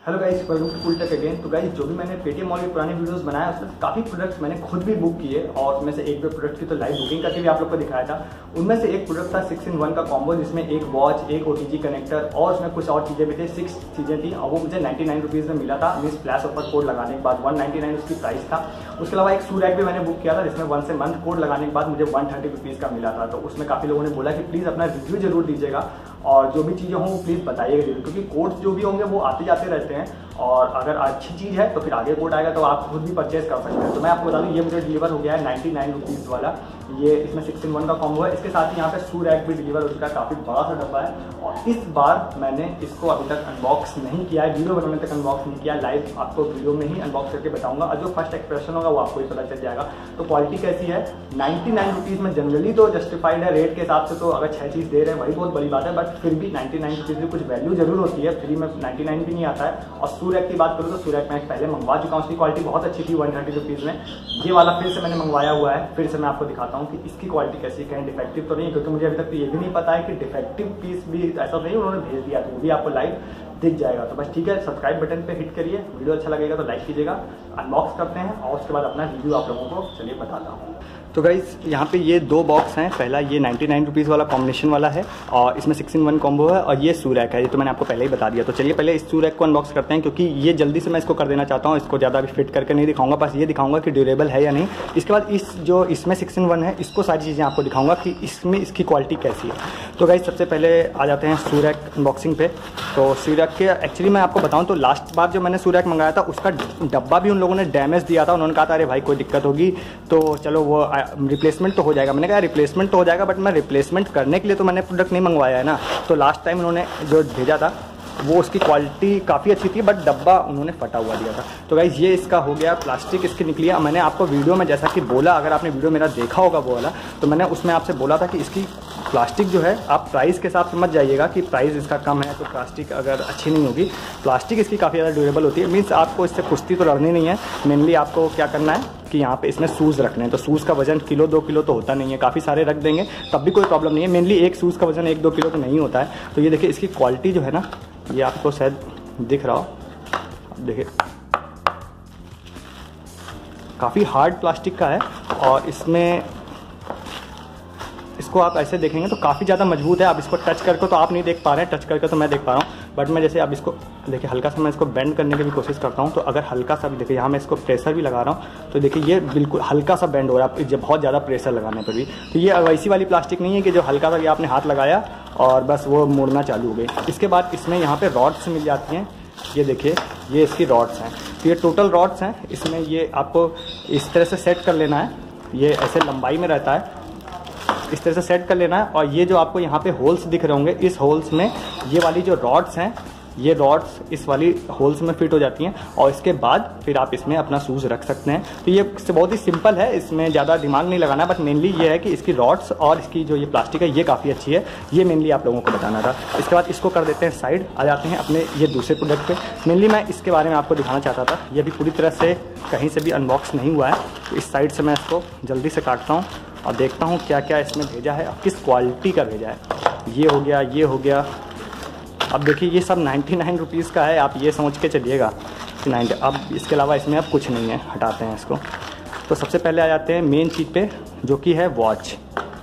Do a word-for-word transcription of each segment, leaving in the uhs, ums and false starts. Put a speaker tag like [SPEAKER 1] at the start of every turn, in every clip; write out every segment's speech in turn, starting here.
[SPEAKER 1] Hello guys, welcome to Cool Tech again. तो guys, जो भी मैंने पेटीएम मॉल के पुराने वीडियोस बनाया उसमें काफ़ी प्रोडक्ट्स मैंने खुद भी बुक किए और उसमें से एक दो प्रोडक्ट की तो लाइव बुकिंग करके भी आप लोग को दिखाया था। उनमें से एक प्रोडक्ट था सिक्स इन वन का कॉम्बो, जिसमें एक वॉच, एक ओटीजी कनेक्टर और उसमें कुछ और चीज़ें भी थी। सिक्स चीज़ें थी और वो मुझे नाइन्टी नाइन रुपीज़ में मिला था। मीन्स फ्लैश ऑफर कोड लगाने के बाद वन नाइन्टी नाइन उसकी प्राइस था। उसके अलावा एक शू रैक भी मैंने बुक किया था, जिसमें वन से मंथ कोड लगाने के बाद मुझे वन थर्टी रुपीज़ का मिला था। तो उसमें काफ़ी लोगों ने बोला कि प्लीज़ अपना रिव्यू जरूर दीजिएगा और जो भी चीज़ें हों वो प्लीज़ बताइएगा जरूर, क्योंकि कोड्स जो भी होंगे वो आते जाते रहते हैं और अगर अच्छी चीज़ है तो फिर आगे कोड आएगा तो आप खुद भी परचेज कर सकते हैं। तो मैं आपको बता दूं, ये मुझे डिलीवर हो गया है नाइन्टी नाइन रुपीज़ वाला। ये इसमें सिक्स इन वन का कॉम्बो है। इसके साथ ही यहाँ पे शू रैक भी डिलीवर हो चुका है, काफ़ी बड़ा सा डब्बा है। और इस बार मैंने इसको अभी तक अनबॉक्स नहीं किया है, वीडियो बनाने तक अनबॉक्स नहीं किया। लाइव आपको वीडियो में ही अनबॉक्स करके बताऊंगा और जो फर्स्ट एक्सप्रेशन होगा वो आपको ही पता चल जाएगा। तो क्वालिटी कैसी है, नाइन्टी नाइन रुपीज़ में जनरली तो जस्टिफाइड है रेट के हिसाब से। तो अगर छः चीज़ दे रहे हैं वही बहुत बड़ी बात है, बट फिर भी नाइन्टी नाइन रुपीज़ की कुछ वैल्यू जरूर होती है। फ्री में नाइन्टी नाइन भी नहीं आता है। और शू रैक की बात करूँ तो शू रैक मैं पहले मंगवा चुका हूँ, उसकी क्वालिटी बहुत अच्छी थी वन थर्टी रुपीज़ में। ये वाला फिर से मैंने मंगवाया हुआ है। फिर से मैं आपको दिखाता हूँ कि इसकी क्वालिटी कैसी, कहीं डिफेक्टिव तो नहीं है, क्योंकि मुझे अभी तक तो ये भी नहीं पता है कि डिफेक्टिव पीस भी ऐसा नहीं उन्होंने भेज दिया, तो वो भी आपको लाइव दिख जाएगा। तो बस ठीक है, सब्सक्राइब बटन पे हिट करिए, वीडियो अच्छा लगेगा तो लाइक कीजिएगा। अनबॉक्स करते हैं और उसके बाद अपना रिव्यू आप लोगों को चलिए बताता हूँ। तो गाइस, यहाँ पे ये दो बॉक्स हैं। पहला ये नाइन्टी नाइन रुपीज़ वाला कॉम्बिनेशन वाला है और इसमें सिक्स इन वन कॉम्बो है और ये शू रैक है। ये तो मैंने आपको पहले ही बता दिया। तो चलिए पहले इस शू रैक को अनबॉक्स करते हैं, क्योंकि ये जल्दी से मैं इसको कर देना चाहता हूँ। इसको ज़्यादा भी फिट करके नहीं दिखाऊंगा, बस ये दिखाऊंगा कि ड्यूरेबल है या नहीं। इसके बाद इस जो इसमें सिक्स इन वन है, इसको सारी चीज़ें आपको दिखाऊंगा कि इसमें इसकी क्वालिटी कैसी है। तो गाइस, सबसे पहले आ जाते हैं शू रैक अनबॉक्सिंग पे। तो शू रैक के एक्चुअली मैं आपको बताऊँ तो लास्ट बार जो मैंने शू रैक मंगाया था उसका डब्बा भी उन लोगों ने डैमेज दिया था। उन्होंने कहा था अरे भाई कोई दिक्कत होगी तो चलो वो रिप्लेसमेंट हो जाएगा। मैंने कहा रिप्लेसमेंट तो हो जाएगा, बट मैं रिप्लेसमेंट करने के लिए तो मैंने प्रोडक्ट नहीं मंगवाया है ना। तो लास्ट टाइम उन्होंने जो भेजा था वो उसकी क्वालिटी काफ़ी अच्छी थी, बट डब्बा उन्होंने फटा हुआ दिया था। तो गाइस, ये इसका हो गया, प्लास्टिक इसकी निकली है। मैंने आपको वीडियो में जैसा कि बोला, अगर आपने वीडियो मेरा देखा होगा वो वाला, तो मैंने उसमें आपसे बोला था कि इसकी प्लास्टिक जो है, आप प्राइस के हिसाब से मत जाइएगा कि प्राइस इसका कम है तो प्लास्टिक अगर अच्छी नहीं होगी। प्लास्टिक इसकी काफ़ी ज़्यादा ड्यूरेबल होती है। मीन्स आपको इससे कुश्ती तो लड़नी नहीं है। मेनली आपको क्या करना है कि यहाँ पे इसमें शूज़ रखने हैं। तो शूज़ का वजन किलो दो किलो तो होता नहीं है, काफ़ी सारे रख देंगे तब भी कोई प्रॉब्लम नहीं है। मेनली एक शूज़ का वजन एक दो किलो तो नहीं होता है। तो ये देखिए, इसकी क्वालिटी जो है ना, ये आपको शायद दिख रहा हो, देखिए काफ़ी हार्ड प्लास्टिक का है और इसमें इसको आप ऐसे देखेंगे तो काफ़ी ज़्यादा मजबूत है। आप इसको टच करके तो आप नहीं देख पा रहे हैं, टच करके तो मैं देख पा रहा हूँ, बट मैं जैसे अब इसको देखिए हल्का सा मैं इसको बेंड करने की भी कोशिश करता हूँ। तो अगर हल्का सा भी देखिए, यहाँ मैं इसको प्रेशर भी लगा रहा हूँ तो देखिए ये बिल्कुल हल्का सा बेंड हो रहा है, जब बहुत ज़्यादा प्रेशर लगाने पर भी। तो ये वैसी वाली प्लास्टिक नहीं है कि जो हल्का सा भी आपने हाथ लगाया और बस वो मुड़ना चालू हो गई। इसके बाद इसमें यहाँ पर रॉड्स मिल जाती हैं। ये देखिए, ये इसकी रॉड्स हैं। तो ये टोटल रॉड्स हैं। इसमें ये आपको इस तरह से सेट कर लेना है। ये ऐसे लंबाई में रहता है, इस तरह से सेट कर लेना है। और ये जो आपको यहाँ पे होल्स दिख रहे होंगे, इस होल्स में ये वाली जो रॉड्स हैं, ये रॉड्स इस वाली होल्स में फिट हो जाती हैं और इसके बाद फिर आप इसमें अपना शूज़ रख सकते हैं। तो ये बहुत ही सिंपल है, इसमें ज़्यादा दिमाग नहीं लगाना, बट मेनली ये है कि इसकी रॉड्स और इसकी जो ये प्लास्टिक है ये काफ़ी अच्छी है। ये मेनली आप लोगों को बताना था। इसके बाद इसको कर देते हैं साइड, आ जाते हैं अपने ये दूसरे प्रोडक्ट पे। मेनली मैं इसके बारे में आपको दिखाना चाहता था, ये भी पूरी तरह से कहीं से भी अनबॉक्स नहीं हुआ है। तो इस साइड से मैं इसको जल्दी से काटता हूँ और देखता हूँ क्या क्या इसमें भेजा है और किस क्वालिटी का भेजा है। ये हो गया, ये हो गया। अब देखिए, ये सब नाइन्टी नाइन रुपीज़ का है, आप ये समझ के चलिएगा कि नाइन्टी। अब इसके अलावा इसमें अब कुछ नहीं है, हटाते हैं इसको। तो सबसे पहले आ जाते हैं मेन चीज़ पे, जो कि है वॉच।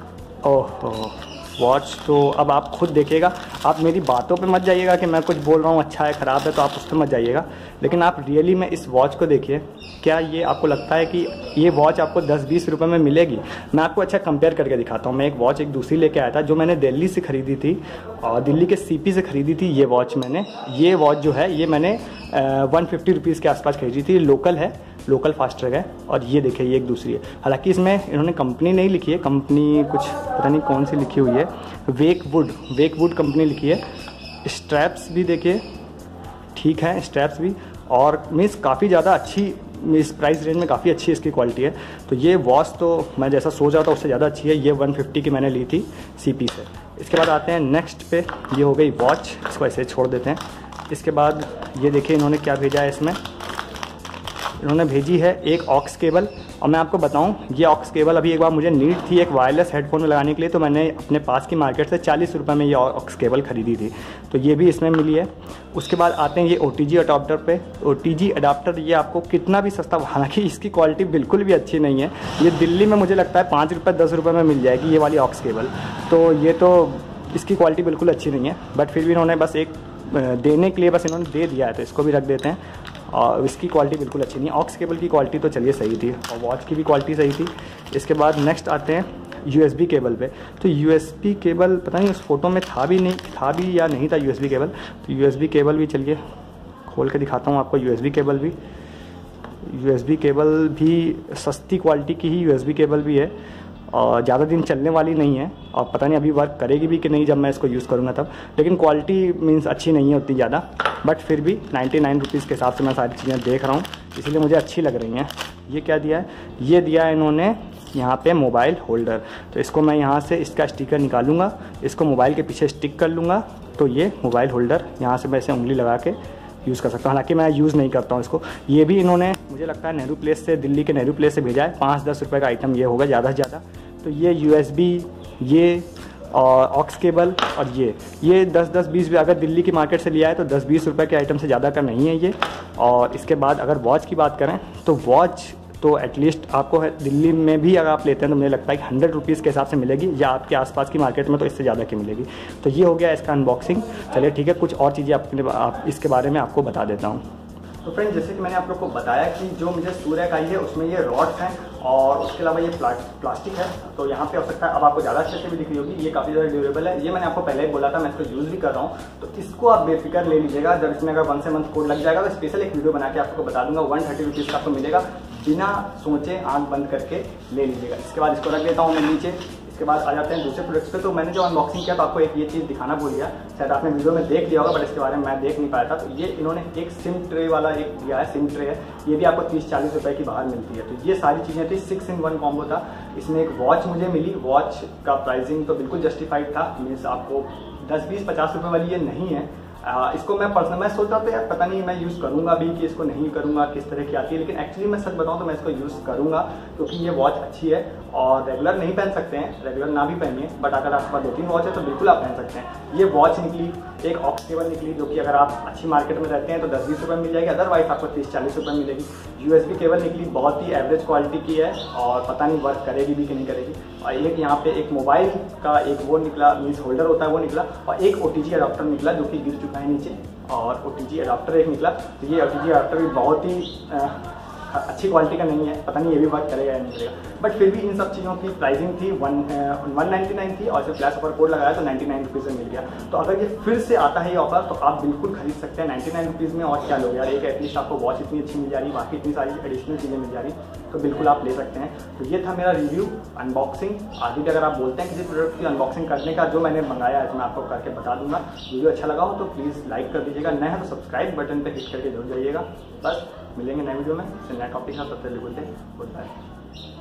[SPEAKER 1] ओहो, वॉच तो अब आप खुद देखिएगा। आप मेरी बातों पे मत जाइएगा कि मैं कुछ बोल रहा हूँ अच्छा है ख़राब है, तो आप उस पर मत जाइएगा। लेकिन आप रियली में इस वॉच को देखिए। क्या ये आपको लगता है कि ये वॉच आपको दस बीस रुपए में मिलेगी? मैं आपको अच्छा कंपेयर करके दिखाता हूँ। मैं एक वॉच एक दूसरी लेके आया था, जो मैंने दिल्ली से ख़रीदी थी और दिल्ली के सीपी से ख़रीदी थी। ये वॉच मैंने ये वॉच जो है ये मैंने वन फिफ्टी रुपीज़ के आसपास खरीदी थी। लोकल है, लोकल फास्ट ट्रैक है। और ये देखिए, ये एक दूसरी है। हालांकि इसमें इन्होंने कंपनी नहीं लिखी है, कंपनी कुछ पता नहीं कौन सी लिखी हुई है, वेकवुड वेकवुड कंपनी लिखी है। स्ट्रैप्स भी देखिए ठीक है, स्ट्रैप्स भी, और मीन्स काफ़ी ज़्यादा अच्छी, इस प्राइस रेंज में काफ़ी अच्छी इसकी क्वालिटी है। तो ये वॉच तो मैं जैसा सोच रहा था उससे ज़्यादा अच्छी है। ये वन फिफ्टी की मैंने ली थी सीपी से। इसके बाद आते हैं नेक्स्ट पे, ये हो गई वॉच, इसको ऐसे छोड़ देते हैं। इसके बाद ये देखिए इन्होंने क्या भेजा है इसमें, इन्होंने भेजी है एक ऑक्स केबल। और मैं आपको बताऊं, ये ऑक्स केबल अभी एक बार मुझे नीड थी एक वायरलेस हेडफोन में लगाने के लिए, तो मैंने अपने पास की मार्केट से चालीस रुपये में ये ऑक्स केबल खरीदी थी, तो ये भी इसमें मिली है। उसके बाद आते हैं ये ओ टी जी अडाप्टर पे। ओ टी जी अडाप्टर ये आपको कितना भी सस्ता, हालांकि इसकी क्वालिटी बिल्कुल भी अच्छी नहीं है। ये दिल्ली में मुझे लगता है पाँच रुपये दस रुपये में मिल जाएगी ये वाली ऑक्स केबल, तो ये तो इसकी क्वालिटी बिल्कुल अच्छी नहीं है। बट फिर भी इन्होंने बस एक देने के लिए बस इन्होंने दे दिया है, तो इसको भी रख देते हैं। और इसकी क्वालिटी बिल्कुल अच्छी नहीं है। ऑक्स केबल की क्वालिटी तो चलिए सही थी, और वॉच की भी क्वालिटी सही थी। इसके बाद नेक्स्ट आते हैं यू एस बी केबल पे। तो यू एस बी केबल पता नहीं उस फोटो में था भी नहीं था भी या नहीं था यू एस बी केबल। तो यू एस बी केबल भी चलिए खोल के दिखाता हूँ आपको। यू एस बी केबल भी यू एस बी केबल भी सस्ती क्वालिटी की ही यू एस बी केबल भी है, और ज़्यादा दिन चलने वाली नहीं है, और पता नहीं अभी वर्क करेगी भी कि नहीं जब मैं इसको यूज़ करूँगा तब। लेकिन क्वालिटी मीन्स अच्छी नहीं है उतनी ज़्यादा, बट फिर भी नाइन्टी नाइन रुपीज़ के हिसाब से मैं सारी चीज़ें देख रहा हूँ, इसलिए मुझे अच्छी लग रही हैं। ये क्या दिया है? ये दिया है इन्होंने यहाँ पे मोबाइल होल्डर। तो इसको मैं यहाँ से इसका स्टिकर निकालूंगा, इसको मोबाइल के पीछे स्टिक कर लूँगा, तो ये मोबाइल होल्डर यहाँ से मैं इसे उंगली लगा के यूज़ कर सकता हूँ। हालांकि मैं यूज़ नहीं करता हूँ इसको। ये भी इन्होंने मुझे लगता है नेहरू प्लेस से, दिल्ली के नेहरू प्लेस से भेजा है। पाँच दस रुपये का आइटम ये होगा ज़्यादा से ज़्यादा। तो ये यू एस बी, ये और ऑक्स केबल, और ये ये दस दस बीस, अगर दिल्ली की मार्केट से लिया है तो दस बीस रुपये के आइटम से ज़्यादा का नहीं है ये। और इसके बाद अगर वॉच की बात करें तो वॉच तो एटलीस्ट आपको है दिल्ली में भी अगर आप लेते हैं तो मुझे लगता है कि हंड्रेड रुपीज़ के हिसाब से मिलेगी, या आपके आसपास की मार्केट में तो इससे ज़्यादा की मिलेगी। तो ये हो गया इसका अनबॉक्सिंग। चलिए ठीक है, कुछ और चीज़ें अपने आप इसके बारे में आपको बता देता हूँ। तो फ्रेंड, जैसे कि मैंने आप लोग को बताया कि जो मुझे सूर्य का आई है उसमें ये रॉड्स हैं, और उसके अलावा ये प्ला, प्लास्टिक है। तो यहाँ पे हो सकता है अब आपको ज़्यादा अच्छे से भी दिख रही होगी, ये काफ़ी ज़्यादा ड्यूरेबल है। ये मैंने आपको पहले ही बोला था, मैं इसको यूज़ भी कर रहा हूँ। तो इसको आप बेफिक्र ले लीजिएगा। जब इसमें अगर वन से मंथ कोड लग जाएगा तो स्पेशल एक वीडियो बना के आपको बता दूंगा। वन थर्टी रुपीज़ का आपको मिलेगा, बिना सोचे आँख बंद करके ले लीजिएगा। इसके बाद इसको रख देता हूँ मैं नीचे। इसके बाद आ जाते हैं दूसरे प्रोडक्ट्स पे। तो मैंने जो अनबॉक्सिंग किया तो आपको एक ये चीज़ दिखाना भूल गया, शायद आपने वीडियो में देख लिया होगा, बट इसके बारे में मैं देख नहीं पाया था। तो ये इन्होंने एक सिम ट्रे वाला एक दिया है, सिम ट्रे है। ये भी आपको तीस चालीस रुपए की बाहर मिलती है। तो ये सारी चीज़ें थी, सिक्स इन वन कॉम्बो था। इसमें एक वॉच मुझे मिली, वॉच का प्राइसिंग तो बिल्कुल जस्टिफाइड था, मीन्स आपको दस बीस पचास रुपये वाली ये नहीं है। आ, इसको मैं पर्सनल मैं सोच रहा था यार पता नहीं मैं यूज़ करूंगा भी कि इसको नहीं करूंगा, किस तरह की आती है। लेकिन एक्चुअली मैं सच बताऊं तो मैं इसको यूज़ करूंगा, क्योंकि ये वॉच अच्छी है और रेगुलर नहीं पहन सकते हैं, रेगुलर ना भी पहनिए, बट अगर आपके पास दो तीन वॉच है तो बिल्कुल आप पहन सकते हैं। ये वॉच निकली, एक ऑक्स केबल निकली, जो कि अगर आप अच्छी मार्केट में रहते हैं तो दस बीस रुपये मिल जाएगी, अदरवाइज आपको तीस चालीस रुपये मिलेगी। यूएसबी केबल निकली, बहुत ही एवरेज क्वालिटी की है, और पता नहीं वर्क करेगी भी कि नहीं करेगी। और एक यहाँ पे एक मोबाइल का एक वो निकला, मीन्स होल्डर होता है वो निकला, और एक ओटीजी अडाप्टर निकला जो कि गिर चुका है नीचे, और ओटीजी अडाप्टर एक निकला। तो ये ओटीजी अडाप्टर भी बहुत ही आ, अच्छी क्वालिटी का नहीं है, पता नहीं ये भी वर्क करेगा या नहीं करेगा। बट फिर भी इन सब चीज़ों की प्राइसिंग थी वन वन नाइन्टी नाइन थी, और जब फ्लैश ऑफर कोड लगाया तो नाइन्टी नाइन रुपीज़ में मिल गया। तो अगर ये फिर से आता है ये ऑफर तो आप बिल्कुल खरीद सकते हैं नाइन्टी नाइन रुपीज़ में। और क्या लोग यार, एक एटलीस्ट आपको वॉच इतनी अच्छी मिल जा रही, बाकी इतनी सारी एडिशनल चीज़ें मिल जा रही, तो बिल्कुल आप ले सकते हैं। तो ये था मेरा रिव्यू अनबॉक्सिंग। आगे भी अगर आप बोलते हैं किसी प्रोडक्ट की अनबॉक्सिंग करने का, जो मैंने मंगाया है मैं आपको करके बता दूंगा। वीडियो अच्छा लगा हो तो प्लीज़ लाइक कर दीजिएगा, नया है तो सब्सक्राइब बटन पर हिट करके जरूर जाइएगा। बस मिलेंगे नए वीडियो में नए टॉपिक का, तब तक गुड बाय।